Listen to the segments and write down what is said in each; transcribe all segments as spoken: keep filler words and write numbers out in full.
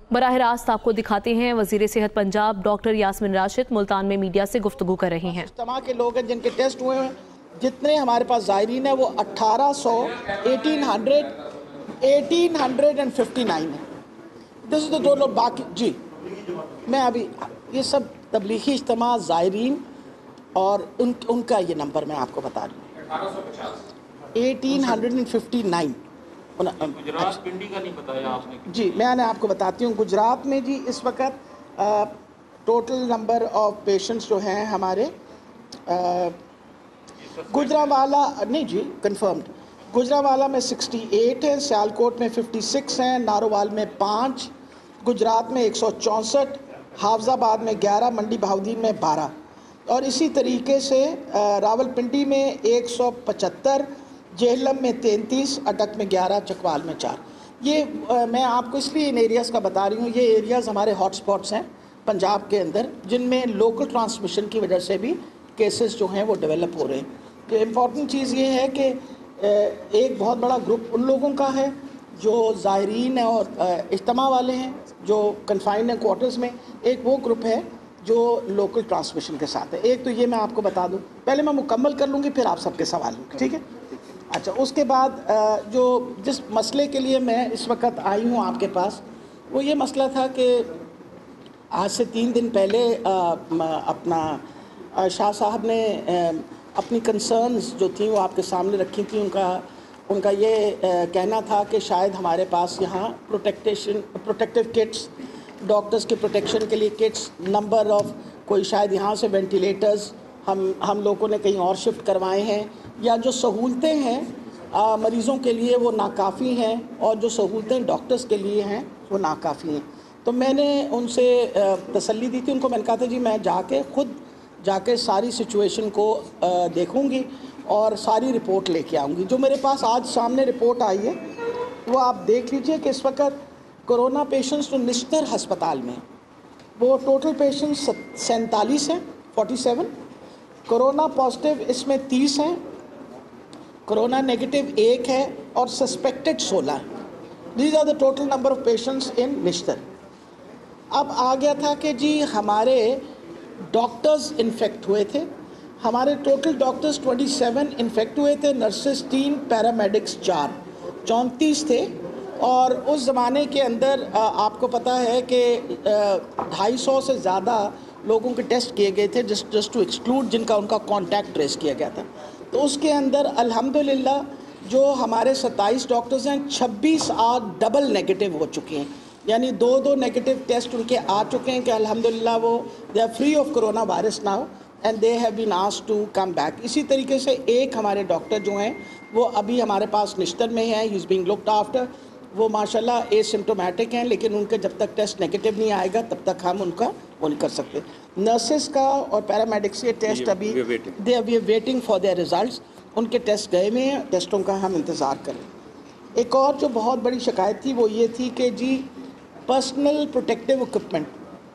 براہ راست آپ کو دکھاتے ہیں وزیر صحت پنجاب ڈاکٹر یاسمین راشد ملتان میں میڈیا سے گفتگو کر رہی ہیں۔ اجتماع کے لوگ ہیں جن کے ٹیسٹ ہوئے ہیں، جتنے ہمارے پاس زائرین ہیں وہ اٹھارہ سو eighteen hundred eighteen hundred and fifty nine ہے۔ This is the total. باقی جی میں ابھی یہ سب تبلیغی اجتماع زائرین اور ان ان کا یہ نمبر میں آپ کو بتا رہی ہوں eighteen hundred and fifty nine. Gujrat Pindi کا نہیں بتایا آپ نے؟ جی میں نے آپ کو بتاتی ہوں گجرات میں جی اس وقت ٹوٹل نمبر آف پیشنٹس جو ہیں ہمارے گجرانوالا نہیں جی کنفرمڈ گجرانوالا میں سکسٹی ایٹ ہے، سیالکوٹ میں ففٹی سکس ہیں، نارووال میں پانچ، گجرات میں ایک سو چونسٹھ، حافظ آباد میں گیارہ، منڈی بہاؤدین میں بارہ، اور اسی طریقے سے راول پنڈی میں ایک سو پچہتر، جہلم میں تینتیس، اٹک میں گیارہ، چکوال میں چار۔ یہ میں آپ کو اس لیے ان ایریاز کا بتا رہی ہوں، یہ ایریاز ہمارے ہاٹ سپاٹس ہیں پنجاب کے اندر جن میں لوکل ٹرانسمیشن کی وجہ سے بھی کیسز جو ہیں وہ ڈیولپ ہو رہے ہیں۔ کہ امپورٹنٹ چیز یہ ہے کہ ایک بہت بڑا گروپ ان لوگوں کا ہے جو زائرین ہیں اور اجتماع والے ہیں جو کنفائنڈ ہیں کوارٹرز میں، ایک وہ گروپ ہے جو لوکل ٹرانسمیشن کے ساتھ ہے۔ ایک تو یہ میں آپ کو بتا دوں، پہلے میں مکمل کر لوں گی پھر آپ سب کے سوال لوں گی، ٹھیک ہے؟ اچھا، اس کے بعد جو جس مسئلے کے لیے میں اس وقت آئی ہوں آپ کے پاس وہ یہ مسئلہ تھا کہ آج سے تین دن پہلے اپنا شاہ صاحب نے اپنی کنسرنز جو تھیں وہ آپ کے سامنے رکھی تھیں۔ ان کا ان کا یہ کہنا تھا کہ شاید ہمارے پاس یہاں پروٹیکٹیشن پروٹیکٹیو کٹس، ڈاکٹرز کے پروٹیکشن کے لیے کٹس، نمبر آف کوئی شاید یہاں سے وینٹیلیٹرز ہم ہم لوگوں نے کہیں اور شفٹ کروائے ہیں، یا جو سہولتیں ہیں مریضوں کے لیے وہ ناکافی ہیں، اور جو سہولتیں ڈاکٹرز کے لیے ہیں وہ ناکافی ہیں۔ تو میں نے ان سے تسلی دی تھی، ان کو میں نے کہا تھا جی میں جا کے خود جا کے ساری سچویشن کو دیکھوں گی اور ساری رپورٹ لے کے آؤں گی۔ جو میرے پاس آج سامنے رپورٹ آئی ہے وہ آپ دیکھ لیجئے کہ اس وقت کرونا پیشنٹس جو نشتر ہسپتال میں وہ ٹوٹل پیشنٹس سینتالیس ہیں، فورٹی سیون، کرونا پازیٹیو اس میں تیس ہیں، کرونا نیگیٹو ایک ہے، اور سسپیکٹڈ سولہ ہیں۔ These are the total number of patients in Nishtar. اب آ گیا تھا کہ جی ہمارے ڈاکٹرز انفیکٹ ہوئے تھے، ہمارے total doctors twenty seven infect ہوئے تھے، نرسز تین، پیرامیڈکس چار، چونتیس تھے۔ اور اس زمانے کے اندر آپ کو پتہ ہے کہ ڈھائی سو سے زیادہ لوگوں کے ٹیسٹ کیے گئے تھے جسٹ جسٹ ٹو ایکسکلوڈ جن کا ان کا کانٹیکٹ ٹریس کیا گیا تھا۔ تو اس کے اندر الحمدللہ جو ہمارے ستائیس ڈاکٹرز ہیں چھبیس آج ڈبل نیگیٹو ہو چکے ہیں، یعنی دو دو نیگیٹو ٹیسٹ ان کے آ چکے ہیں کہ الحمدللہ وہ they are free of corona virus now and they have been asked to come back. اسی طریقے سے ایک ہمارے ڈاکٹر جو ہیں وہ ابھی ہمارے پاس نشتر میں ہیں، he is being looked after, وہ ماشاءاللہ اے سمٹومیٹک ہیں، لیکن ان کے جب تک ٹیسٹ نیگیٹو نہیں آئے گا تب تک ہم ان کا وہ نہیں کر سکتے۔ نرسز کا اور پیرامیڈکس کے ٹیسٹ ابھی they are waiting for their results, ان کے ٹیسٹ گئے ہوئے ہیں، ٹیسٹوں کا ہم انتظار کریں۔ ایک اور جو بہت بڑی شکایت تھی وہ یہ تھی کہ جی پرسنل پروٹیکٹیو اکوپمنٹ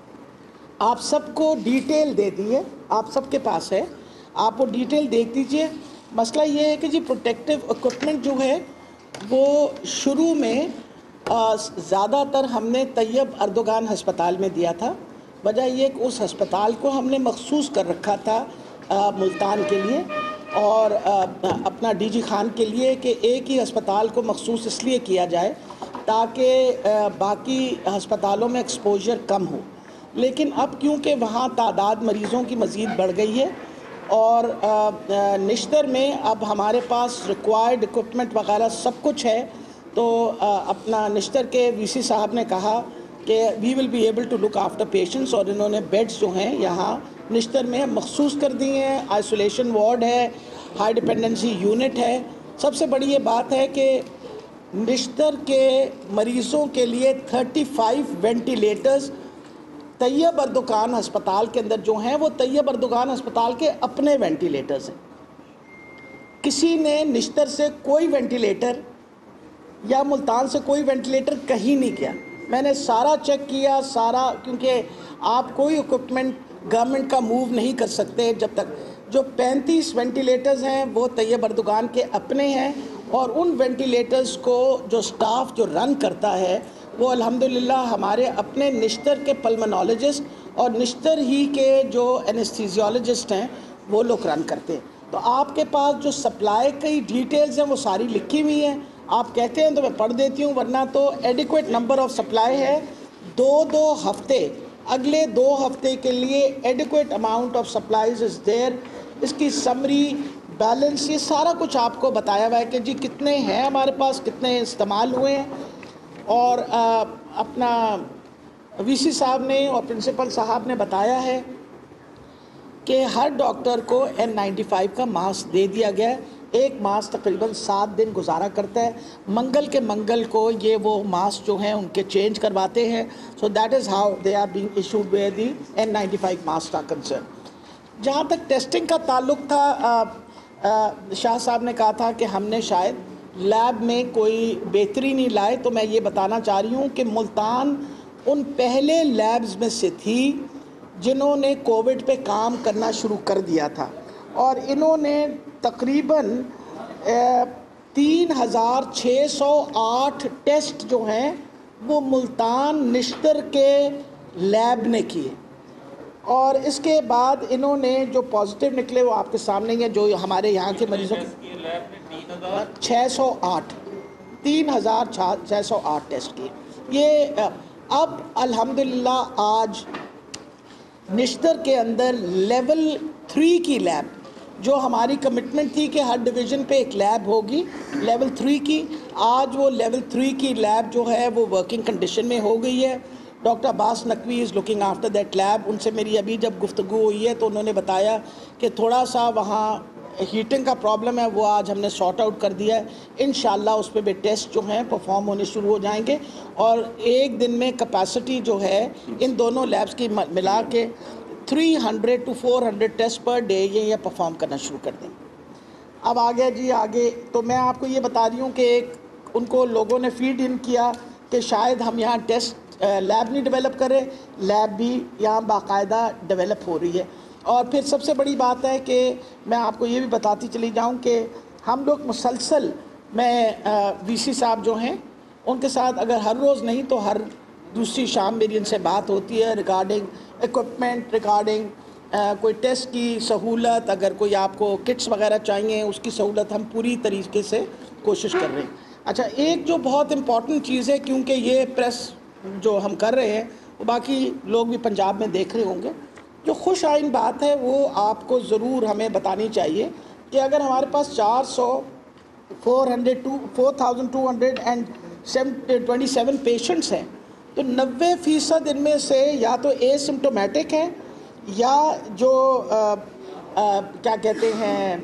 آپ سب کو ڈیٹیل دے دی ہے، آپ سب کے پاس ہے، آپ وہ ڈیٹیل دیکھ دیجئے۔ مسئلہ یہ ہے کہ جی پروٹیکٹیو اکوپمنٹ جو ہے وہ شروع میں زیادہ تر ہم نے طیب اردوگان ہسپتال میں دیا تھا، وجہ یہ کہ اس ہسپتال کو ہم نے مخصوص کر رکھا تھا ملتان کے لیے اور اپنا ڈی جی خان کے لیے کہ ایک ہی ہسپتال کو مخصوص اس لیے کیا جائے تاکہ باقی ہسپتالوں میں ایکسپوجر کم ہو۔ لیکن اب کیونکہ وہاں تعداد مریضوں کی مزید بڑھ گئی ہے اور نشتر میں اب ہمارے پاس ریکوائرڈ اکوپمنٹ وغیرہ سب کچھ ہے، تو اپنا نشتر کے وی سی صاحب نے کہا کہ we will be able to look after patients, اور انہوں نے بیڈز جو ہیں یہاں نشتر میں مخصوص کر دی ہیں، آئسولیشن وارڈ ہے، ہائی ڈیپینڈنسی یونٹ ہے۔ سب سے بڑی یہ بات ہے کہ نشتر کے مریضوں کے لیے thirty five ventilators Tayyip Erdogan ہسپتال کے اندر جو ہیں وہ طیب اردوگان ہسپتال کے اپنے وینٹیلیٹرز ہیں۔ کسی نے نشتر سے کوئی وینٹیلیٹر یا ملتان سے کوئی وینٹیلیٹر کہیں نہیں کیا۔ میں نے سارا چیک کیا، سارا، کیونکہ آپ کوئی اکوپمنٹ گورنمنٹ کا موو نہیں کر سکتے جب تک۔ جو پینتیس وینٹیلیٹرز ہیں وہ طیب اردوگان کے اپنے ہیں، اور ان وینٹیلیٹرز کو جو سٹاف جو رن کرتا ہے وہ الحمدللہ ہمارے اپنے نشتر کے پلمنالوجسٹ اور نشتر ہی کے جو اینستھیزیولوجسٹ ہیں وہ لوگ رن کرتے ہیں. تو آپ کے پاس جو سپلائی کی ڈیٹیلز ہیں وہ ساری لکھی ہوئی ہیں. آپ کہتے ہیں تو میں پڑھ دیتی ہوں, ورنہ تو ایڈیکویٹ نمبر آف سپلائی ہے. دو دو ہفتے اگلے دو ہفتے کے لیے adequate amount of supplies is there. اس کی سمری بیلنس یہ سارا کچھ آپ کو بتایا ہوا ہے کہ جی کتنے ہیں ہمارے پاس, کتنے استعمال ہوئے ہیں. اور اپنا وی سی صاحب نے اور پرنسپل صاحب نے بتایا ہے کہ ہر ڈاکٹر کو این نائنٹی فائیو کا ماسک دے دیا گیا ہے. ایک ماسک تقریباً سات دن گزارا کرتا ہے. منگل کے منگل کو یہ وہ ماسک جو ہیں ان کے چینج کرواتے ہیں. So that is how they are being issued where the N ninety five mask are concern. جہاں تک ٹیسٹنگ کا تعلق تھا, شاہ صاحب نے کہا تھا کہ ہم نے شاید لیب میں کوئی بہتری نہیں لائے. تو میں یہ بتانا چاہ رہی ہوں کہ ملتان ان پہلے لیبز میں سے تھی جنہوں نے کووڈ پہ کام کرنا شروع کر دیا تھا, اور انہوں نے تقریباً تین ہزار چھ سو آٹھ ٹیسٹ جو ہیں وہ ملتان نشتر کے لیب نے کیے. اور اس کے بعد انہوں نے جو پازیٹیو نکلے وہ آپ کے سامنے ہیں, جو ہمارے یہاں کے مریضوں چھ سو آٹھ تین ہزار چھ سو آٹھ ٹیسٹ کیے. یہ اب الحمدللہ آج نشتر کے اندر لیول تھری کی لیب, جو ہماری کمٹمنٹ تھی کہ ہر ڈویژن پہ ایک لیب ہوگی لیول تھری کی, آج وہ لیول تھری کی لیب جو ہے وہ ورکنگ کنڈیشن میں ہو گئی ہے. Doctor Abbas Naqvi is looking after that lab. ان سے میری ابھی جب گفتگو ہوئی ہے تو انہوں نے بتایا کہ تھوڑا سا وہاں ہیٹنگ کا پرابلم ہے, وہ آج ہم نے سارٹ آؤٹ کر دیا ہے. انشاءاللہ اس پہ بھی ٹیسٹ جو ہیں پرفارم ہونے شروع ہو جائیں گے, اور ایک دن میں کیپیسٹی جو ہے ان دونوں لیبس کی ملا کے three hundred to four hundred test per day یہ یہ پرفارم کرنا شروع کر دیں. اب آگے جی آگے تو میں آپ کو یہ بتا رہی ہوں کہ ایک ان کو لوگوں نے فیڈ ان کیا کہ شاید ہم یہاں ٹیسٹ لیب نہیں ڈیولپ کریں, لیب بھی یہاں باقاعدہ ڈیولپ ہو رہی ہے. اور پھر سب سے بڑی بات ہے کہ میں آپ کو یہ بھی بتاتی چلی جاؤں کہ ہم لوگ مسلسل, میں وی سی صاحب جو ہیں ان کے ساتھ اگر ہر روز نہیں تو ہر دوسری شام میری ان سے بات ہوتی ہے ریگارڈنگ ایکوپمنٹ, ریگارڈنگ کوئی ٹیسٹ کی سہولت, اگر کوئی آپ کو کٹس وغیرہ چاہیے اس کی سہولت ہم پوری طریقے سے کوشش کر رہے ہیں. اچھا, ایک جو بہت امپورٹنٹ چیز ہے, کیونکہ یہ پریس جو ہم کر رہے ہیں وہ باقی لوگ بھی پنجاب میں دیکھ رہے ہوں گے, جو خوش آئین بات ہے وہ آپ کو ضرور ہمیں بتانی چاہیے کہ اگر ہمارے پاس چار سو four hundred to four thousand two hundred and seven twenty seven patients ہیں تو نوے فیصد ان میں سے یا تو اے سمٹومیٹک ہیں یا جو آ, آ, کیا کہتے ہیں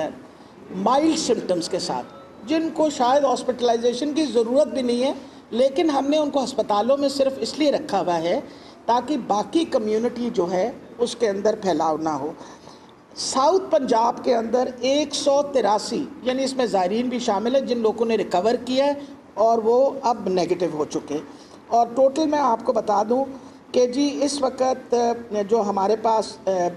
مائلڈ سمٹمز کے ساتھ, جن کو شاید ہاسپٹلائزیشن کی ضرورت بھی نہیں ہے, لیکن ہم نے ان کو ہسپتالوں میں صرف اس لیے رکھا ہوا ہے تاکہ باقی کمیونٹی جو ہے اس کے اندر پھیلاؤ نہ ہو. ساؤتھ پنجاب کے اندر ایک سو تراسی یعنی اس میں زائرین بھی شامل ہے جن لوگوں نے ریکور کیا ہے اور وہ اب نیگیٹو ہو چکے. اور ٹوٹل میں آپ کو بتا دوں کہ جی اس وقت جو ہمارے پاس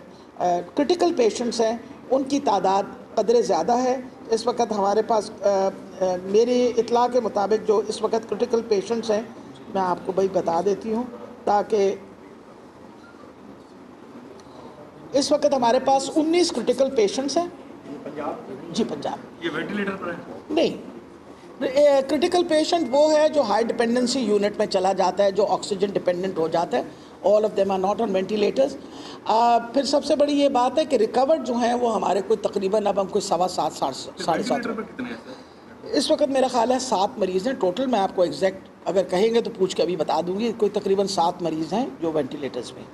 کرٹیکل پیشنٹس ہیں ان کی تعداد قدرے زیادہ ہے. اس وقت ہمارے پاس میری اطلاع کے مطابق جو اس وقت کرٹیکل پیشنٹس ہیں میں آپ کو بھائی بتا دیتی ہوں تاکہ اس وقت ہمارے پاس انیس کرٹیکل پیشنٹس ہیں. جی پنجاب. یہ وینٹیلیٹر پر ہے؟ نہیں, کرٹیکل پیشنٹ وہ ہے جو ہائی ڈپینڈنسی یونٹ میں چلا جاتا ہے, جو آکسیجن ڈپینڈنٹ ہو جاتا ہے. All of them are not on ventilators. پھر سب سے بڑی یہ بات ہے کہ ریکورڈ جو ہیں وہ ہمارے کوئی تقریباً اب ہم کوئی سوا سات ساڑھے سات اس وقت میرا خیال ہے سات مریض ہیں ٹوٹل. میں آپ کو ایگزیکٹ اگر کہیں گے تو پوچھ کے ابھی بتا دوں گی, کوئی تقریباً سات مریض ہیں جو وینٹیلیٹرز میں.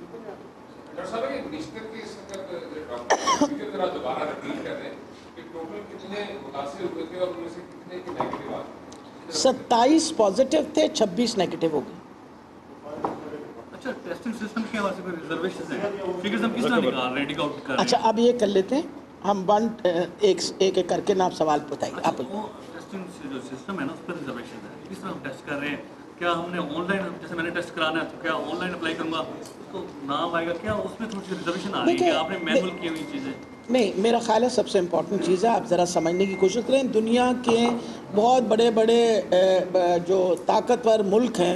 ستائیس پازیٹیو تھے, چھبیس نیگیٹو ہو گئے. اچھا, ٹیسٹنگ سسٹم کے حوالے سے کوئی ریزرویشنز ہیں, فگرز ہم کس طرح نکال رہے ہیں, ڈگ آؤٹ کر رہے ہیں؟ اچھا, اب یہ کر لیتے ہیں ہم ون ایک ایک ایک کر کے نا آپ سوال بتائیے. آپ ٹیسٹنگ جو سسٹم ہے نا اس پر ریزرویشنز ہیں, کس طرح ہم ٹیسٹ کر رہے ہیں؟ کیا ہم نے آن لائن, جیسے میں نے ٹیسٹ کرانا ہے تو کیا آن لائن اپلائی کروں گا اس کو نام آئے گا, کیا اس میں تھوڑی سی ریزرویشن آ رہی ہے کہ آپ نے مینول کی ہوئی چیزیں؟ نہیں, میرا خیال ہے سب سے امپورٹنٹ چیز ہے آپ ذرا سمجھنے کی کوشش کریں. دنیا کے بہت بڑے بڑے جو طاقتور ملک ہیں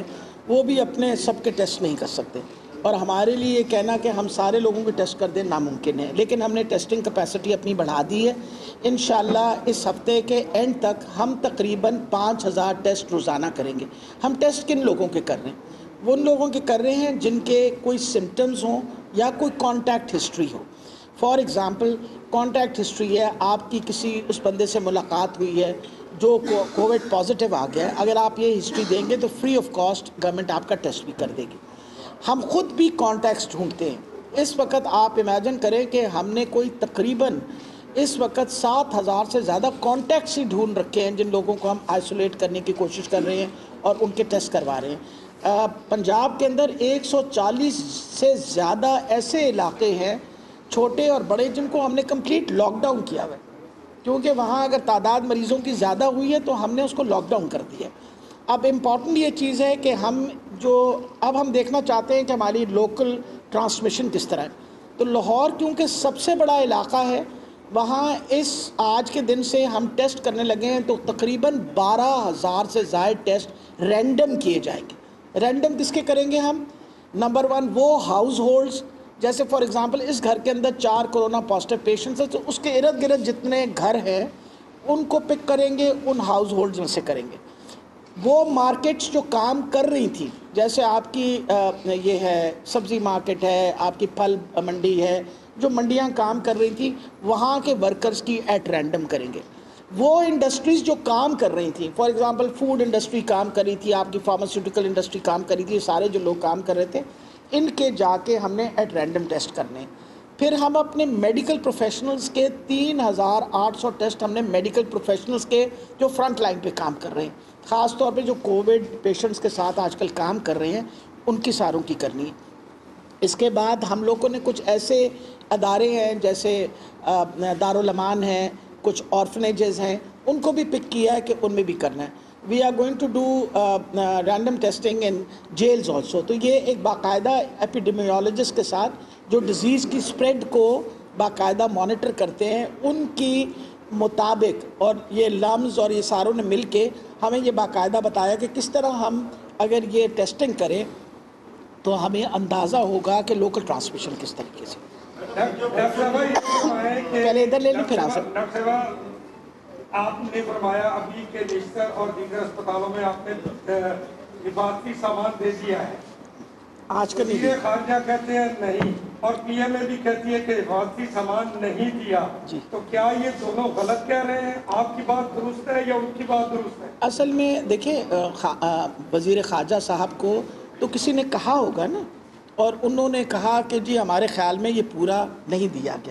وہ بھی اپنے سب کے ٹیسٹ نہیں کر سکتے، اور ہمارے لیے یہ کہنا کہ ہم سارے لوگوں کے ٹیسٹ کر دیں ناممکن ہے، لیکن ہم نے ٹیسٹنگ کیپیسٹی اپنی بڑھا دی ہے۔ انشاءاللہ اس ہفتے کے اینڈ تک ہم تقریباً پانچ ہزار ٹیسٹ روزانہ کریں گے۔ ہم ٹیسٹ کن لوگوں کے کر رہے ہیں؟ وہ ان لوگوں کے کر رہے ہیں جن کے کوئی سمٹمز ہوں یا کوئی کانٹیکٹ ہسٹری ہو۔ فار ایگزامپل کانٹیکٹ ہسٹری ہے، آپ کی کسی اس بندے سے ملاقات ہوئی ہے جو کووڈ پازیٹیو آ گیا ہے، اگر آپ یہ ہسٹری دیں گے تو فری آف کاسٹ گورنمنٹ آپ کا ٹیسٹ بھی کر دے گی۔ ہم خود بھی کانٹیکٹس ڈھونڈتے ہیں۔ اس وقت آپ امیجن کریں کہ ہم نے کوئی تقریباً اس وقت سات ہزار سے زیادہ کانٹیکٹس ہی ڈھونڈ رکھے ہیں جن لوگوں کو ہم آئسولیٹ کرنے کی کوشش کر رہے ہیں اور ان کے ٹیسٹ کروا رہے ہیں۔ پنجاب کے اندر ایک سو چالیس سے زیادہ ایسے علاقے ہیں چھوٹے اور بڑے جن کو ہم نے کمپلیٹ لاک ڈاؤن کیا ہوا ہے، کیونکہ وہاں اگر تعداد مریضوں کی زیادہ ہوئی ہے تو ہم نے اس کو لاک ڈاؤن کر دیا ہے۔ اب امپورٹنٹ یہ چیز ہے کہ ہم جو اب ہم دیکھنا چاہتے ہیں کہ ہماری لوکل ٹرانسمیشن کس طرح ہے، تو لاہور کیونکہ سب سے بڑا علاقہ ہے، وہاں اس آج کے دن سے ہم ٹیسٹ کرنے لگے ہیں تو تقریباً بارہ ہزار سے زائد ٹیسٹ رینڈم کیے جائیں گے۔ رینڈم کس کے کریں گے ہم؟ نمبر ون وہ ہاؤس ہولڈز، جیسے فار ایگزامپل اس گھر کے اندر چار کرونا پازیٹیو پیشنٹس ہیں تو اس کے ارد گرد جتنے گھر ہیں ان کو پک کریں گے، ان ہاؤس ہولڈز میں سے کریں گے۔ وہ مارکیٹس جو کام کر رہی تھی، جیسے آپ کی یہ ہے سبزی مارکیٹ ہے، آپ کی پھل منڈی ہے، جو منڈیاں کام کر رہی تھی وہاں کے ورکرز کی ایٹ رینڈم کریں گے۔ وہ انڈسٹریز جو کام کر رہی تھیں، فار ایگزامپل فوڈ انڈسٹری کام کر رہی تھی، آپ کی فارماسیوٹیکل انڈسٹری کام کر رہی تھی، سارے جو لوگ کام کر رہے تھے ان کے جا کے ہم نے ایٹ رینڈم ٹیسٹ کرنے۔ پھر ہم اپنے میڈیکل پروفیشنلز کے تین ہزار آٹھ سو ٹیسٹ ہم نے میڈیکل پروفیشنلز کے جو فرنٹ لائن پہ کام کر رہے ہیں، خاص طور پہ جو کووڈ پیشنٹس کے ساتھ آج کل کام کر رہے ہیں، ان کی ساروں کی کرنی ہے۔ اس کے بعد ہم لوگوں نے کچھ ایسے ادارے ہیں جیسے دارالامان ہیں، کچھ آرفنیجز ہیں، ان کو بھی پک کیا ہے کہ ان میں بھی کرنا ہے۔ We are going to do random testing in jails also. تو یہ ایک باقاعدہ ایپیڈیمیولوجسٹ کے ساتھ جو ڈیزیز کی اسپریڈ کو باقاعدہ مانیٹر کرتے ہیں ان کی مطابق، اور یہ لمز اور یہ ساروں نے مل کے ہمیں یہ باقاعدہ بتایا کہ کس طرح ہم اگر یہ ٹیسٹنگ کریں تو ہمیں اندازہ ہوگا کہ لوکل ٹرانسمیشن کس طریقے سے۔ پہلے ادھر لے لیں پھر آ سکتے۔ آپ نے فرمایا ابھی کے نشتر اور دیگر اسپتالوں میں آپ نے حفاظتی سامان دے دیا ہے، آج کل وزیر خارجہ کہتے ہیں نہیں، اور پی ایم اے بھی کہتی ہے کہ حفاظتی سامان نہیں دیا، تو کیا یہ دونوں غلط کہہ رہے ہیں؟ آپ کی بات درست ہے یا ان کی بات درست ہے؟ اصل میں دیکھیں وزیر خارجہ صاحب کو تو کسی نے کہا ہوگا نا، اور انہوں نے کہا کہ جی ہمارے خیال میں یہ پورا نہیں دیا گیا،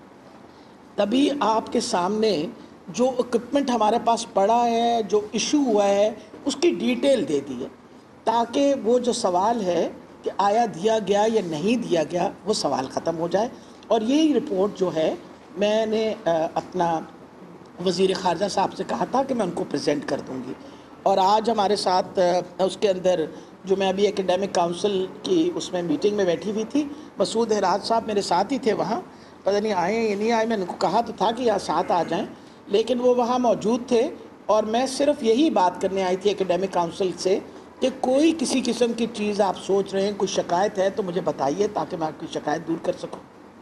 تبھی آپ کے سامنے جو اکوپمنٹ ہمارے پاس پڑا ہے، جو ایشو ہوا ہے، اس کی ڈیٹیل دے دی ہے، تاکہ وہ جو سوال ہے کہ آیا دیا گیا یا نہیں دیا گیا وہ سوال ختم ہو جائے۔ اور یہی رپورٹ جو ہے میں نے اپنا وزیر خارجہ صاحب سے کہا تھا کہ میں ان کو پریزنٹ کر دوں گی، اور آج ہمارے ساتھ اس کے اندر جو میں ابھی اکیڈیمک کاؤنسل کی اس میں میٹنگ میں بیٹھی ہوئی تھی، مسعود ہراج صاحب میرے ساتھ ہی تھے وہاں، پتہ نہیں آئے یا نہیں آئے، میں ان کو کہا تو تھا کہ یہاں ساتھ آ جائیں، لیکن وہ وہاں موجود تھے، اور میں صرف یہی بات کرنے آئی تھی اکیڈیمک کاؤنسل سے کہ کوئی کسی قسم کی چیز آپ سوچ رہے ہیں، کوئی شکایت ہے تو مجھے بتائیے تاکہ میں آپ کی شکایت دور کر سکوں۔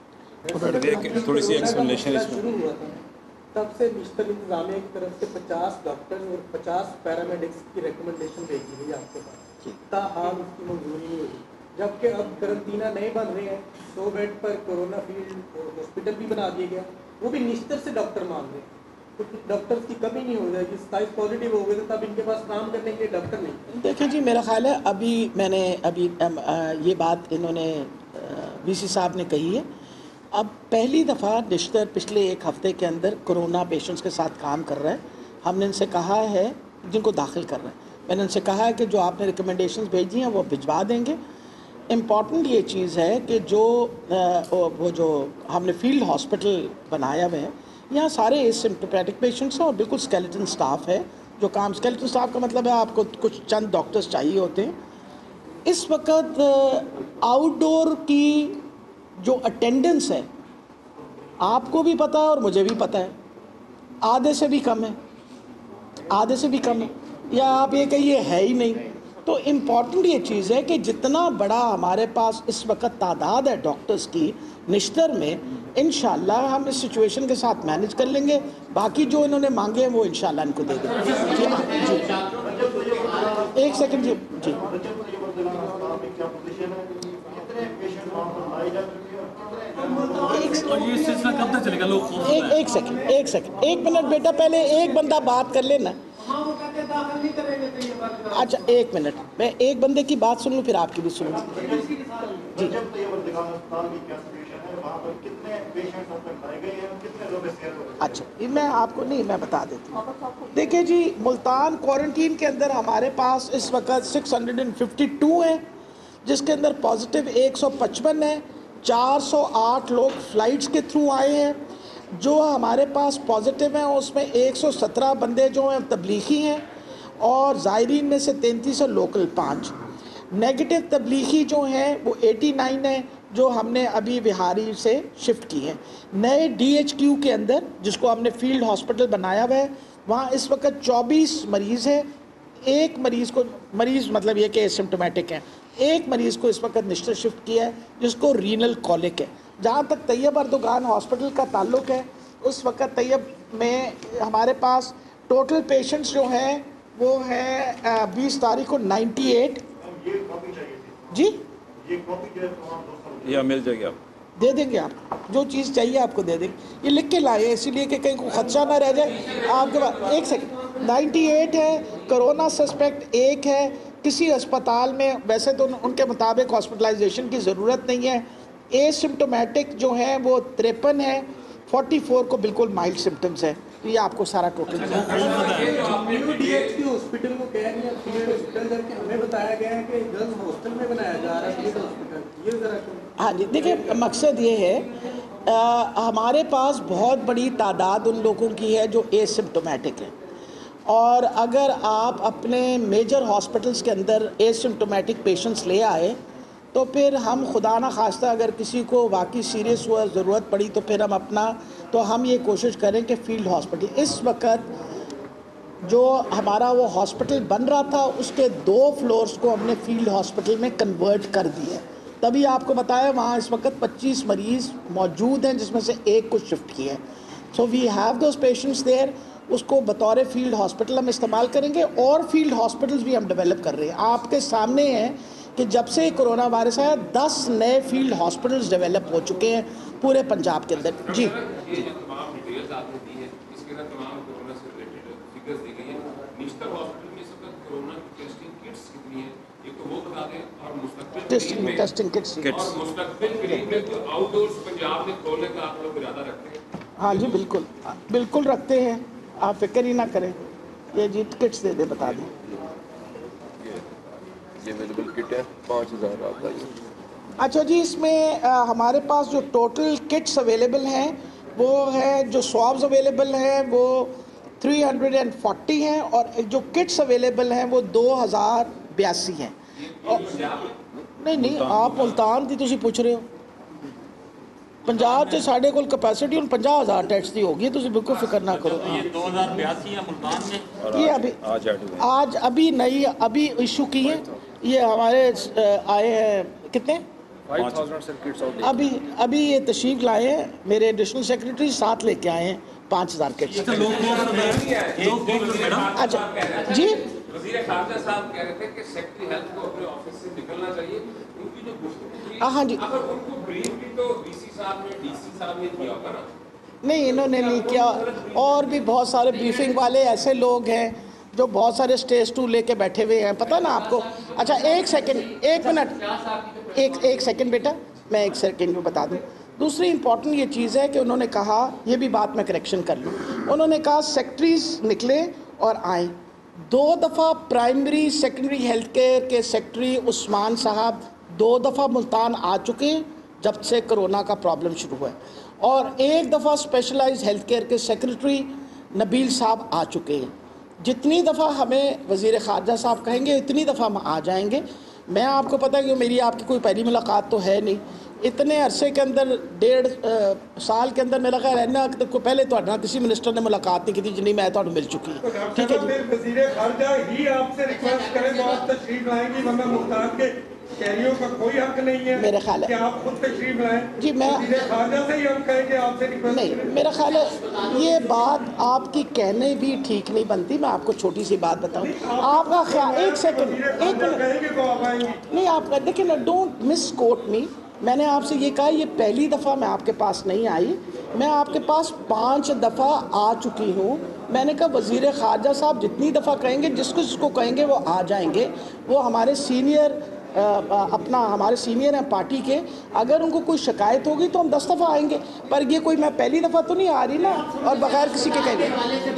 تھوڑی سی ایکسپلینیشن اس میں۔ تب سے بشتر انتظامیہ کی طرف سے پچاس ڈاکٹر اور پچاس پیرامیڈکس کی ریکمنڈیشن بھیجی گئی آپ کے پاس، تاحال اس کی منظوری نہیں ہوئی، جبکہ اب قرنطینہ نہیں بن رہے ہیں، سو بیڈ پر کورونا فیلڈ ہاسپٹل بھی بنا دیا گیا، وہ بھی نشتر سے ڈاکٹر مانگ رہے ہیں، کچھ ڈاکٹرز کی کمی نہیں ہو جائے گی، ستائیس پازیٹیو ہو گئے تو تب ان کے پاس کام کرنے کے لیے ڈاکٹر نہیں۔ دیکھیں جی میرا خیال ہے ابھی میں نے ابھی یہ بات انہوں نے وی سی صاحب نے کہی ہے، اب پہلی دفعہ نشتر پچھلے ایک ہفتے کے اندر کرونا پیشنٹس کے ساتھ کام کر رہا ہے۔ ہم نے ان سے کہا ہے جن کو داخل کر رہے ہیں، میں نے ان سے کہا ہے کہ جو آپ نے ریکمنڈیشنز بھیجی ہیں وہ بھجوا دیں گے۔ امپورٹنٹ یہ چیز ہے کہ جو وہ جو ہم نے فیلڈ ہاسپٹل بنایا ہوا ہے، یہاں سارے سمپٹومیٹک پیشنٹس ہیں اور بالکل اسکیلیٹن سٹاف ہے جو کام، اسکیلیٹن سٹاف کا مطلب ہے آپ کو کچھ چند ڈاکٹرز چاہیے ہوتے ہیں۔ اس وقت آؤٹ ڈور کی جو اٹینڈنس ہے آپ کو بھی پتہ ہے اور مجھے بھی پتہ ہے، آدھے سے بھی کم ہے، آدھے سے بھی کم ہے، یا آپ یہ کہیے ہے ہی نہیں۔ تو امپورٹنٹ یہ چیز ہے کہ جتنا بڑا ہمارے پاس اس وقت تعداد ہے ڈاکٹرز کی نشتر میں، انشاءاللہ ہم اس سچویشن کے ساتھ مینج کر لیں گے. باقی جو انہوں نے مانگے ہیں وہ انشاءاللہ ان کو دے دیں گے. جی جی ایک سیکنڈ. جی جی ایک ایک سیکنڈ ایک سیکنڈ ایک منٹ بیٹا، پہلے ایک بندہ بات کر لینا. اچھا ایک منٹ، میں ایک بندے کی بات سن لوں پھر آپ کی بھی سن لوں. جی اچھا میں آپ کو نہیں میں بتا دیتی ہوں. دیکھیں جی، ملتان کوارنٹین کے اندر ہمارے پاس اس وقت six hundred and fifty two ہیں، جس کے اندر پازیٹیو ایک سو پچپن ہے. چار سو آٹھ لوگ فلائٹس کے تھرو آئے ہیں. جو ہمارے پاس پازیٹیو ہیں اس میں ایک سو سترہ بندے جو ہیں تبلیغی ہیں، اور زائرین میں سے تینتیس ہے لوکل پانچ. نیگیٹو تبلیغی جو ہیں وہ ایٹی نائن ہیں، جو ہم نے ابھی بہاری سے شفٹ کی ہیں. نئے ڈی ایچ کیو کے اندر جس کو ہم نے فیلڈ ہاسپٹل بنایا ہوا ہے، وہاں اس وقت چوبیس مریض ہیں. ایک مریض کو مریض مطلب یہ کہ سمپٹومیٹک ہیں، ایک مریض کو اس وقت نشتر شفٹ کیا ہے جس کو رینل کولک ہے. جہاں تک طیب اردگان ہاسپٹل کا تعلق ہے، اس وقت طیب میں ہمارے پاس ٹوٹل پیشنٹس جو ہیں وہ ہیں بیس تاریخ کو نائنٹی ایٹ. جی یہ مل جائے گی، آپ دے دیں گے. آپ جو چیز چاہیے آپ کو دے دیں گے. یہ لکھ کے لائے اسی لیے کہ کہیں کوئی خدشہ نہ رہ جائے آپ کے پاس. ایک سیکنڈ، نائنٹی ایٹ ہے. کرونا سسپیکٹ ایک ہے. کسی اسپتال میں ویسے تو ان کے مطابق ہاسپٹلائزیشن کی ضرورت نہیں ہے. اے سمپٹومیٹک جو ہیں وہ تریپن ہے. فورٹی فور کو بالکل مائلڈ سمپٹمز ہیں. تو یہ آپ کو سارا ٹوٹل نیو ڈی ایچ کی ہاسپٹل کو کہہ رہی ہیں فیلڈ ہاسپٹل، جبکہ ہمیں بتایا گیا ہے کہ گرلز ہاسٹل میں بنایا جا رہا ہے فیلڈ ہاسپٹل. یہ ذرا ہاں جی دیکھیں، مقصد یہ ہے ہمارے پاس بہت بڑی تعداد ان لوگوں کی ہے جو اے سمپٹومیٹک ہیں، اور اگر آپ اپنے میجر ہاسپٹلس کے اندر اے سمپٹومیٹک پیشنٹس لے آئے تو پھر ہم خدا نہ خواستہ اگر کسی کو واقعی سیریس ہوا ضرورت پڑی تو پھر ہم اپنا تو ہم یہ کوشش کریں کہ فیلڈ ہاسپٹل. اس وقت جو ہمارا وہ ہاسپٹل بن رہا تھا اس کے دو فلورز کو ہم نے فیلڈ ہاسپٹل میں کنورٹ کر دیا. تبھی آپ کو بتایا وہاں اس وقت پچیس مریض موجود ہیں جس میں سے ایک کو شفٹ کیا ہے. So we have those patients there. اس کو بطور فیلڈ ہاسپٹل ہم استعمال کریں گے، اور فیلڈ ہاسپٹلز بھی ہم ڈیولپ کر رہے ہیں. آپ کے سامنے ہیں کہ جب سے کورونا وائرس آیا دس نئے فیلڈ ہاسپٹلز ڈیولپ ہو چکے ہیں پورے پنجاب کے اندر. جی ٹیسٹنگ کٹس. ہاں جی بالکل بالکل رکھتے ہیں، آپ فکر ہی نہ کریں. یہ جی کٹس دے دیں، بتا دیں. اچھا جی، اس میں ہمارے پاس جو ٹوٹل کٹس اویلیبل ہیں وہ ہے، جو سوابز اویلیبل ہیں وہ تھری ہنڈریڈ اینڈ فورٹی ہیں، اور جو کٹس اویلیبل ہیں وہ دو ہزار بیاسی ہیں. نہیں نہیں آپ ملتان دی تسی پوچھ رہے ہو. پنجاب سے ساڑھے کول کیپیسٹی ہوں پنجا ہزار ٹیسٹ دی ہوگی، تسی بالکل فکر نہ کرو. یہ دو ہزار بیاسی ہے ملتان میں. یہ ابھی آج ابھی نئی ابھی ایشو کی ہیں. یہ ہمارے آئے ہیں کتنے ابھی ابھی یہ تشریف لائے ہیں میرے ایڈیشنل سیکریٹری، ساتھ لے کے آئے ہیں پانچ ہزار کٹس. اچھا جی وزیر خارجہ صاحب کہہ رہے تھے کہ سیکٹری ہیلتھ کو اپنے آفس سے نکلنا چاہیے، ان کی جو گفتگو تھی ہاں جی اگر ان کو بریف بھی تو ڈی سی صاحب نے ڈی سی صاحب نے کیا ہوگا نا. نہیں انہوں نے نہیں کیا، اور بھی بہت سارے بریفنگ والے ایسے لوگ ہیں جو بہت سارے اسٹیج ٹو لے کے بیٹھے ہوئے ہیں، پتہ نا آپ کو. اچھا ایک سیکنڈ ایک منٹ ایک ایک سیکنڈ بیٹا، میں ایک سیکنڈ میں بتا دوں. دوسری امپورٹنٹ یہ چیز ہے کہ انہوں نے کہا، یہ بھی بات میں کریکشن کر لوں، انہوں نے کہا سیکٹریز نکلے اور آئیں. دو دفعہ پرائمری سیکنڈری ہیلتھ کیئر کے سیکٹری عثمان صاحب دو دفعہ ملتان آ چکے ہیں جب سے کرونا کا پرابلم شروع ہوا ہے، اور ایک دفعہ اسپیشلائز ہیلتھ کیئر کے سیکرٹری نبیل صاحب آ چکے ہیں. جتنی دفعہ ہمیں وزیر خارجہ صاحب کہیں گے اتنی دفعہ ہم آ جائیں گے. میں آپ کو پتہ ہے کہ میری آپ کی کوئی پہلی ملاقات تو ہے نہیں، इतने अरसे के अंदर डेढ़ साल के अंदर मेरा ख्याल है ना को पहले तो किसी मिनिस्टर ने मुलाकात नहीं की थी जिन्हें मैं तो मिल चुकी है। ठीक है जी, वज़ीर ख़ारजा ही आपसे रिक्वेस्ट करें तो आप तशरीफ लाएंगी, वरना मुल्तान के शहरियों का कोई हक नहीं है मेरा ख्याल है कि आप खुद तशरीफ लाएं। जी मैं वज़ीर ख़ारजा से ही हम कहेंगे आपसे रिक्वेस्ट नहीं, मेरा ख्याल है ये बात आपकी कहने भी ठीक नहीं बनती। मैं आपको छोटी सी बात बताऊं, आपका ख्याल एक सेकंड एक मिनट कहेंगे तो आप आएंगी। नहीं, आप देखिए ना, डोंट मिस कोट मी। मैंने आपसे ये कहा ये पहली दफ़ा मैं आपके पास नहीं आई, मैं आपके पास पांच दफ़ा आ चुकी हूँ। मैंने कहा वज़ीर ख़ारजा साहब जितनी दफ़ा कहेंगे, जिसको जिसको कहेंगे वो आ जाएंगे। वो हमारे सीनियर आ, अपना हमारे सीनियर हैं पार्टी के, अगर उनको कोई शिकायत होगी तो हम दस दफ़ा आएंगे। पर ये कोई मैं पहली दफ़ा तो नहीं आ रही ना, और बगैर किसी के कहेंगे।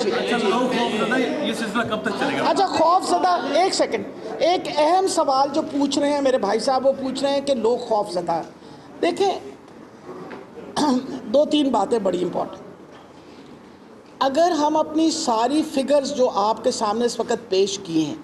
ये सिलसिला कब तक चलेगा? अच्छा, खौफ ज़दा, एक सेकंड, एक अहम सवाल जो पूछ रहे हैं मेरे भाई साहब, वो पूछ रहे हैं कि लोग खौफ ज़दा। देखें, दो तीन बातें बड़ी इंपॉर्टेंट। अगर हम अपनी सारी फिगर्स जो आपके सामने इस वक्त पेश किए हैं,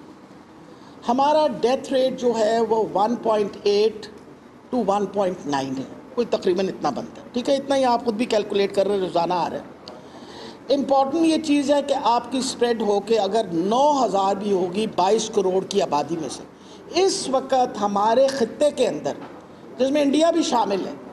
हमारा डेथ रेट जो है वो one point eight to one point nine है, कोई तकरीबन इतना बनता है। ठीक है, इतना ही आप खुद भी कैलकुलेट कर रहे हैं, रोज़ाना आ रहा है। इम्पॉर्टेंट ये चीज़ है कि आपकी स्प्रेड हो के अगर नौ हज़ार भी होगी बाईस करोड़ की आबादी में से, इस वक्त हमारे ख़ित्ते के अंदर, जिसमें इंडिया भी शामिल है,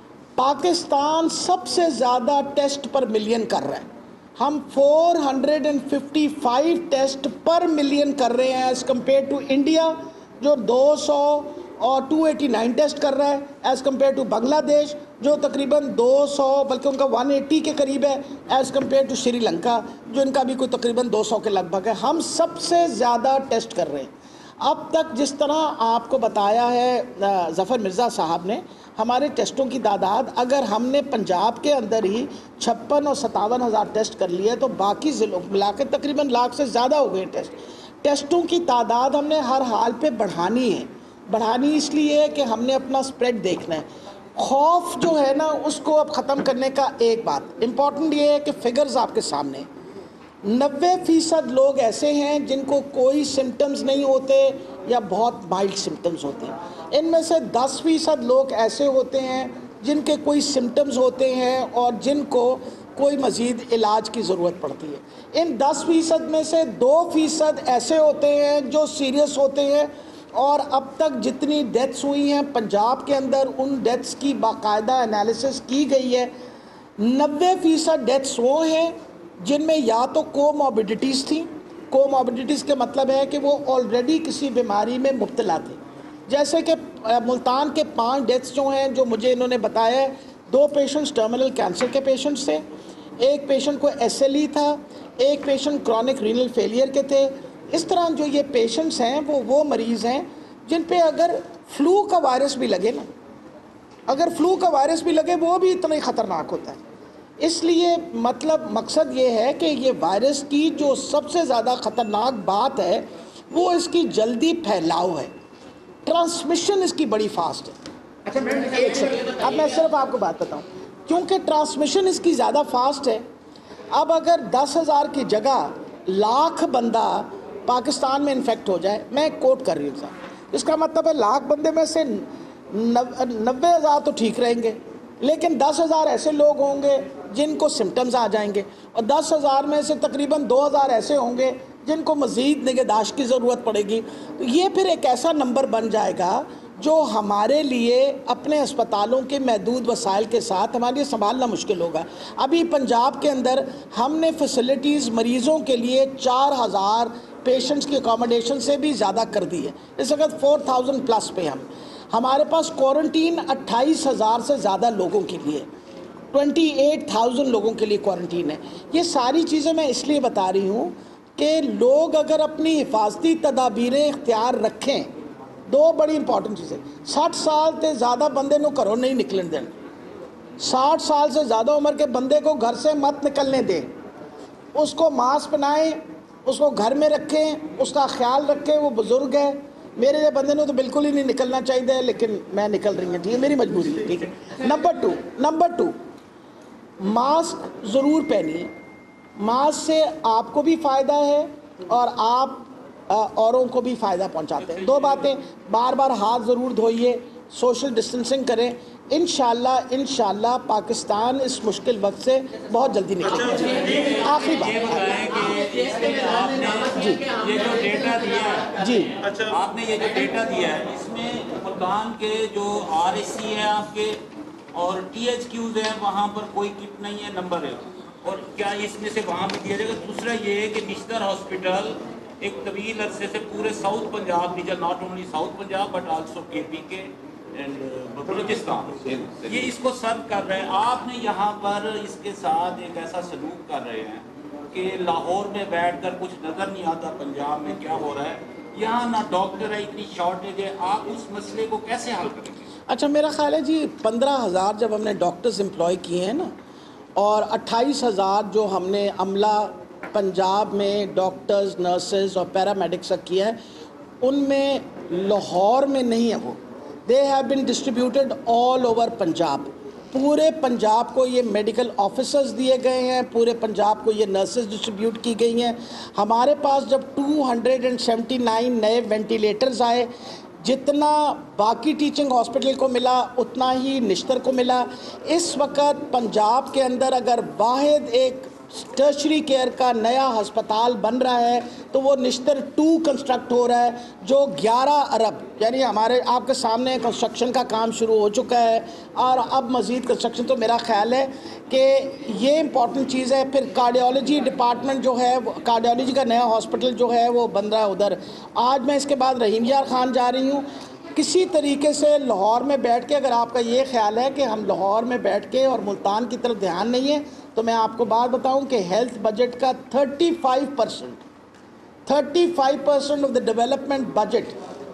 पाकिस्तान सबसे ज़्यादा टेस्ट पर मिलियन कर रहा है। हम चार सौ पचपन टेस्ट पर मिलियन कर रहे हैं एज़ कम्पेयर टू इंडिया जो दो सौ और दो सौ नवासी टेस्ट कर रहा है, एज़ कम्पेयर टू बांग्लादेश जो तकरीबन दो सौ बल्कि उनका एक सौ अस्सी के करीब है, एज़ कम्पेयर टू श्रीलंका जो इनका भी कोई तकरीबन दो सौ के लगभग है। हम सबसे ज़्यादा टेस्ट कर रहे हैं। अब तक जिस तरह आपको बताया है ज़फ़र मिर्ज़ा साहब ने, हमारे टेस्टों की तादाद अगर हमने पंजाब के अंदर ही छप्पन और सतावन हज़ार टेस्ट कर लिए तो बाकी ज़िलों मिला के तकरीबन लाख से ज़्यादा हो गए टेस्ट। टेस्टों की तादाद हमने हर हाल पे बढ़ानी है। बढ़ानी इसलिए है कि हमने अपना स्प्रेड देखना है। खौफ जो है ना, उसको अब ख़त्म करने का एक बात इम्पॉर्टेंट ये है कि फ़िगर्स आपके सामने, नब्बे फ़ीसद लोग ऐसे हैं जिनको कोई सिम्टम्स नहीं होते या बहुत माइल्ड सिम्टम्स होते हैं। इनमें से दस फ़ीसद लोग ऐसे होते हैं जिनके कोई सिम्टम्स होते हैं और जिनको कोई मज़ीद इलाज की ज़रूरत पड़ती है। इन दस फ़ीसद में से दो फ़ीसद ऐसे होते हैं जो सीरियस होते हैं, और अब तक जितनी डेथ्स हुई हैं पंजाब के अंदर, उन डेथ्स की बाकायदा एनालिसिस की गई है। नब्बे फ़ीसद डेथ्स वो हैं जिनमें या तो कोमॉर्बिडिटीज़ थी। कोमॉर्बिडिटीज़ के मतलब है कि वो ऑलरेडी किसी बीमारी में मुब्तला थे। जैसे कि मुल्तान के पांच डेथ्स जो हैं जो मुझे इन्होंने बताया है, दो पेशेंट्स टर्मिनल कैंसर के पेशेंट्स थे, एक पेशेंट को एस एल ई था, एक पेशेंट क्रॉनिक रीनल फेलियर के थे। इस तरह जो ये पेशेंट्स हैं वो वो मरीज़ हैं जिन पे अगर फ्लू का वायरस भी लगे ना, अगर फ्लू का वायरस भी लगे वो भी इतना ही ख़तरनाक होता है। इसलिए मतलब मकसद ये है कि ये वायरस की जो सबसे ज़्यादा ख़तरनाक बात है वो इसकी जल्दी फैलाव है, ट्रांसमिशन इसकी बड़ी फास्ट है। अच्छा मैं एक सेकंड, अब मैं सिर्फ आपको बात बताऊं, क्योंकि ट्रांसमिशन इसकी ज़्यादा फास्ट है। अब अगर दस हज़ार की जगह लाख बंदा पाकिस्तान में इन्फेक्ट हो जाए, मैं कोट कर रही हूँ साहब, इसका मतलब है लाख बंदे में से नब्बे हज़ार तो ठीक रहेंगे, लेकिन दस हज़ार ऐसे लोग होंगे जिनको सिम्टम्स आ जाएंगे, और दस हज़ार में से तकरीबन दो हज़ार ऐसे होंगे जिनको मज़ीद निगहदाश्त की ज़रूरत पड़ेगी। तो ये फिर एक ऐसा नंबर बन जाएगा जो हमारे लिए अपने अस्पतालों के महदूद वसाइल के साथ हमारे लिए संभालना मुश्किल होगा। अभी पंजाब के अंदर हमने फैसिलिटीज़ मरीज़ों के लिए चार हज़ार पेशेंट्स की अकोमोडेशन से भी ज़्यादा कर दी है। इस वक्त फोर थाउजेंड प्लस पे हम हमारे पास क्वारंटीन अट्ठाईस हज़ार से ज़्यादा लोगों के लिए, अट्ठाईस हज़ार लोगों के लिए क्वारंटीन है। ये सारी चीज़ें मैं इसलिए बता रही हूँ कि लोग अगर अपनी हिफाजती तदाबीरें इख्तियार रखें, दो बड़ी इंपॉर्टेंट चीज़ें, साठ साल से ज़्यादा बंदे को घरों नहीं निकलने दें, साठ साल से ज़्यादा उम्र के बंदे को घर से मत निकलने दें, उसको मास्क पहनाएं, उसको घर में रखें, उसका ख्याल रखें। वो बुज़ुर्ग है, मेरे लिए बंदे ने तो बिल्कुल ही नहीं निकलना चाहिए, लेकिन मैं निकल रही हूँ, ठीक है, मेरी मजबूरी है, ठीक है। Number two number two mask ज़रूर पहनिए। मास्क से आपको भी फ़ायदा है और आप औरों को भी फ़ायदा पहुंचाते हैं। दो बातें, बार बार हाथ ज़रूर धोइए, सोशल डिस्टेंसिंग करें। انشاءاللہ انشاءاللہ پاکستان اس مشکل وقت سے بہت جلدی نکلے گا. آخری بات یہ بتائیں کہ اس میں آپ نے جی یہ جو ڈیٹا دیا ہے جی آپ نے یہ جو ڈیٹا دیا ہے اس میں ملتان کے جو آر ایس سی ہیں آپ کے اور ٹی ایچ کیوز ہیں وہاں پر کوئی کٹ نہیں ہے نمبر ہے اور کیا اس میں سے وہاں بھی دیا جائے گا؟ دوسرا یہ ہے کہ نشتر ہاسپٹل ایک طویل عرصے سے پورے south Punjab nature not only south Punjab but also K P کے اینڈ بلوچستان یہ اس کو سرو کر رہے ہیں. آپ نے یہاں پر اس کے ساتھ ایک ایسا سلوک کر رہے ہیں کہ لاہور میں بیٹھ کر کچھ نظر نہیں آتا پنجاب میں کیا ہو رہا ہے, یہاں نہ ڈاکٹر ہے, اتنی شارٹیج ہے, آپ اس مسئلے کو کیسے حل کریں گے؟ اچھا میرا خیال ہے جی پندرہ ہزار جب ہم نے ڈاکٹرز امپلائی کیے ہیں نا اور اٹھائیس ہزار جو ہم نے عملہ پنجاب میں ڈاکٹرز نرسز اور پیرامیڈکس کا کیا ہے ان میں لاہور میں نہیں ہے وہ. They have been distributed all over Punjab. پورے پنجاب کو یہ میڈیکل آفیسرز دیے گئے ہیں, پورے پنجاب کو یہ نرسز ڈسٹریبیوٹ کی گئی ہیں. ہمارے پاس جب two hundred and seventy nine نئے وینٹیلیٹرز آئے, جتنا باقی ٹیچنگ ہاسپٹل کو ملا اتنا ہی نشتر کو ملا. اس وقت پنجاب کے اندر اگر واحد ایک ٹرشری کیئر کا نیا ہسپتال بن رہا ہے تو وہ نشتر ٹو کنسٹرکٹ ہو رہا ہے جو گیارہ ارب یعنی ہمارے آپ کے سامنے کنسٹرکشن کا کام شروع ہو چکا ہے اور اب مزید کنسٹرکشن. تو میرا خیال ہے کہ یہ امپورٹنٹ چیز ہے. پھر کارڈیالوجی ڈپارٹمنٹ جو ہے کارڈیالوجی کا نیا ہاسپٹل جو ہے وہ بن رہا ہے ادھر. آج میں اس کے بعد رحیم یار خان جا رہی ہوں. کسی طریقے سے لاہور میں بیٹھ کے اگر آپ کا یہ خیال ہے کہ ہم لاہور میں بیٹھ کے اور ملتان کی طرف دھیان نہیں ہے تو میں آپ کو بات بتاؤں کہ ہیلتھ بجٹ کا thirty five percent thirty five percent of the development budget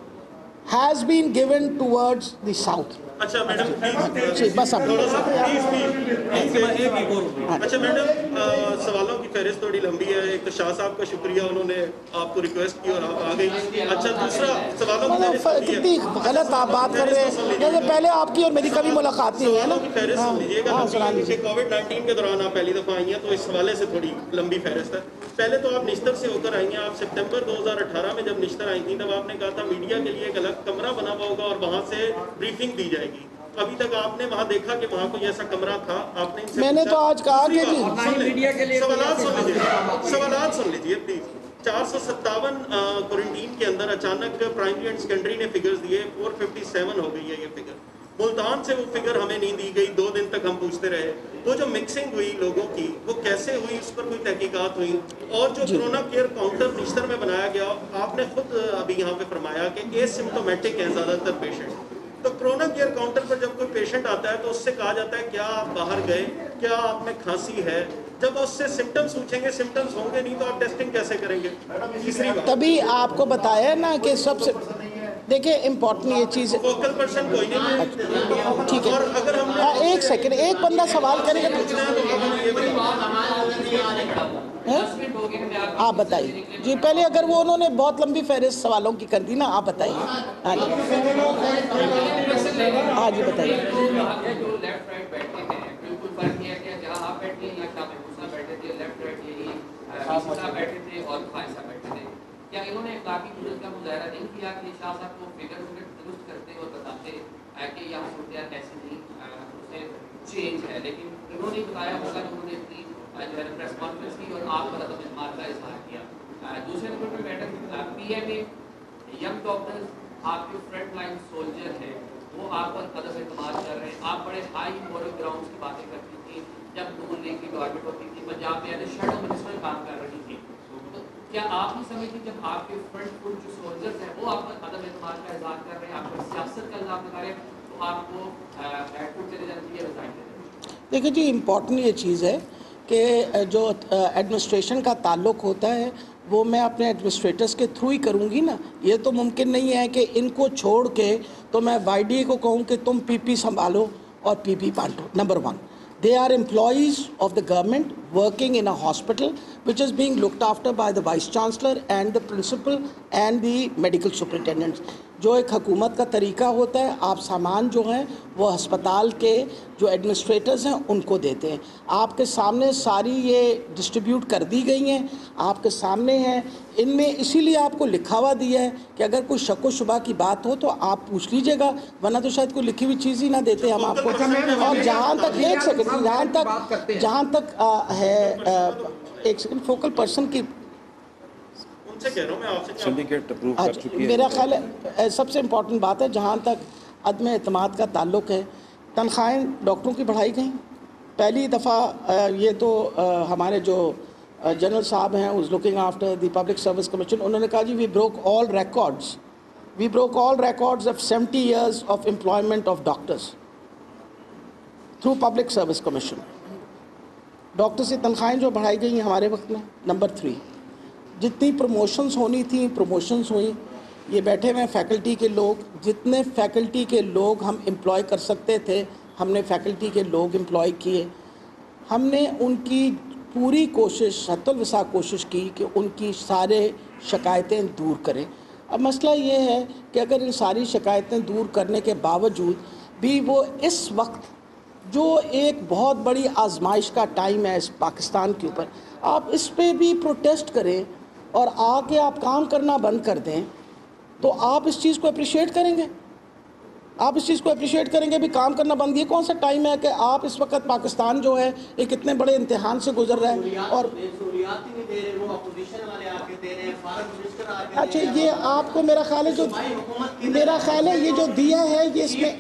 has been given towards the south. اچھا میڈم جی بس اب اچھا میڈم سوالوں کی فہرست تھوڑی لمبی ہے. ایک شاہ صاحب کا شکریہ, انہوں نے آپ کو ریکویسٹ کی اور آپ آ گئی. اچھا دوسرا سوالوں کی فہرست کتنی غلط آپ بات کر رہے ہیں. جیسے پہلے آپ کی اور میری کبھی ملاقات نہیں ہوئی ہے نا. فہرست سن لیجیے گا. کووڈ نائنٹین کے دوران آپ پہلی دفعہ آئی ہیں تو اس حوالے سے تھوڑی لمبی فہرست ہے. پہلے تو آپ نشتر سے ہو کر آئی ہیں. آپ سپتمبر دو ہزار اٹھارہ میں جب نشتر آئی تھیں تب آپ نے کہا تھا میڈیا کے لیے ایک الگ کمرہ بنا ہوا ہوگا اور وہاں سے بریفنگ دی جائے گی. ابھی تک آپ نے وہاں دیکھا کہ وہاں کوئی ایسا کمرہ تھا؟ آپ نے میں نے تو آج کہا کہ جی سوالات سن لیجیے سوالات سن لیجیے پلیز. چار سو ستاون کوارنٹین کے اندر اچانک پرائمری اینڈ سیکنڈری نے فگرز دیے, فور ففٹی سیون ہو گئی ہے یہ فگر. ملتان سے وہ فگر ہمیں نہیں دی گئی. دو دن تک ہم پوچھتے رہے. وہ جو مکسنگ ہوئی لوگوں کی وہ کیسے ہوئی, اس پر کوئی تحقیقات ہوئی؟ اور جو کرونا کیئر کاؤنٹر نشتر میں بنایا گیا, آپ نے خود ابھی یہاں پہ فرمایا کہ اے سمٹومیٹک ہیں زیادہ تر پیشنٹ. تو کرونا کیئر کاؤنٹر پر جب کوئی پیشنٹ آتا ہے تو اس سے کہا جاتا ہے کیا آپ باہر گئے, کیا آپ میں کھانسی ہے. جب اس سے سمٹمز پوچھیں گے, سمٹمز ہوں گے نہیں تو آپ ٹیسٹنگ کیسے کریں گے؟ تیسری بات تبھی آپ کو بتایا نا کہ سب سے دیکھیں امپورٹنٹ یہ چیز فوکل پرسن کوئی نہیں. ٹھیک ہے. اور اگر ہم نے ایک سیکنڈ, ایک بندہ سوال کرے گا آپ بتائیے. جی پہلے اگر وہ انہوں نے بہت لمبی فہرست سوالوں کی کر دی نا, آپ بتائیے. ہاں جی ہاں جی بتائیے. کیا انہوں نے اخلاقی جرات کا مظاہرہ نہیں کیا کہ شاہ صاحب کو فگر درست کرتے اور بتاتے کہ یہاں صورتحال ایسی نہیں چینج ہے, لیکن انہوں نے بتایا ہوگا کہ انہوں نے اپنی جو ہے پریس کانفرنس کی اور آپ پر عدم اعتماد کا اظہار کیا. دوسرے نمبر پہ madam P M A young doctors آپ کے فرنٹ لائن سولجر ہیں, وہ آپ پر عدم اعتماد کر رہے ہیں. آپ بڑے ہائی مورل گراؤنڈس کی باتیں کرتی تھیں جب نون لیگ کی گورنمنٹ ہوتی تھی, پنجاب میں ایز اے شیڈو منسٹر کام کر رہی تھی. کیا آپ نہیں سمجھتی جب آپ کے فرنٹ فٹ جو سولجرز ہیں وہ آپ پر عدم اعتماد کا اظہار کر رہے ہیں, آپ پر سیاست کا الزام لگا رہے ہیں, تو آپ کو بیک فٹ چلے جاتی ہے ریزائن کریں؟ دیکھیں جی امپورٹنٹ یہ چیز ہے کہ جو ایڈمنسٹریشن کا تعلق ہوتا ہے وہ میں اپنے ایڈمنسٹریٹرز کے تھرو ہی کروں گی نا. یہ تو ممکن نہیں ہے کہ ان کو چھوڑ کے تو میں وائی ڈی کو کہوں کہ تم پی پی سنبھالو اور پی پی بانٹو. Number one, they are employees of the government working in a hospital which is being looked after by the vice chancellor and the principal and the medical superintendents. जो एक हुकूमत का तरीका होता है, आप सामान जो हैं वो अस्पताल के जो एडमिनिस्ट्रेटर्स हैं उनको देते हैं। आपके सामने सारी ये डिस्ट्रीब्यूट कर दी गई हैं, आपके सामने हैं। इनमें इसीलिए आपको लिखा हुआ दिया है कि अगर कोई शक व शुबा की बात हो तो आप पूछ लीजिएगा, वरना तो शायद कोई लिखी हुई चीज़ ही ना देते हम आपको। और जहाँ तक एक सेकंड जहाँ तक जहाँ तक आ, है आ, एक सेकंड फोकल पर्सन की सिंडिकेट अप्रूव कर चुकी है। मेरा ख्याल है सबसे इम्पॉर्टेंट बात है जहाँ तक अदम एतमाद का ताल्लुक़ है, तनख्वाहें डॉक्टरों की बढ़ाई गई। पहली दफ़ा ये तो हमारे जो जनरल साहब हैं उस looking after the public service commission, उन्होंने कहा जी we broke all records we broke all records of seventy years of employment of doctors through public service commission. Doctors की तनख्वाहें जो बढ़ाई गई हैं हमारे वक्त में। नंबर थ्री, जितनी प्रमोशंस होनी थी प्रमोशंस हुई। ये बैठे हुए फैकल्टी के लोग, जितने फैकल्टी के लोग हम एम्प्लॉय कर सकते थे हमने फैकल्टी के लोग एम्प्लॉय किए। हमने उनकी पूरी कोशिश हत्तुल वसा कोशिश की कि उनकी सारे शिकायतें दूर करें। अब मसला ये है कि अगर इन सारी शिकायतें दूर करने के बावजूद भी वो इस वक्त जो एक बहुत बड़ी आजमाइश का टाइम है इस पाकिस्तान के ऊपर, आप इस पे भी प्रोटेस्ट करें और आके आप काम करना बंद कर दें, तो आप इस चीज़ को अप्रिशिएट करेंगे? आप इस चीज़ को अप्रिशिएट करेंगे भी काम करना बंद? ये कौन सा टाइम है कि आप इस वक्त पाकिस्तान जो है एक इतने बड़े इम्तिहान से गुजर रहा है और अच्छा ये आपको मेरा ख्याल है जो मेरा ख्याल है ये जो दिया है ये इसमें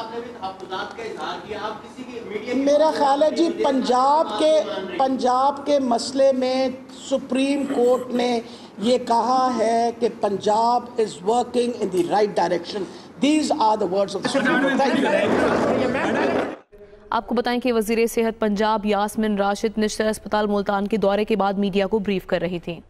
मेरा ख्याल है जी पंजाब के पंजाब के मसले में सुप्रीम कोर्ट ने ये कहा है कि Punjab is working in the right direction. These are the words of the Supreme Court. Thank you. आपको बताएं कि वज़ीर सेहत पंजाब यास्मिन राशिद निश्चित अस्पताल मुल्तान के दौरे के बाद मीडिया को ब्रीफ कर रही थी।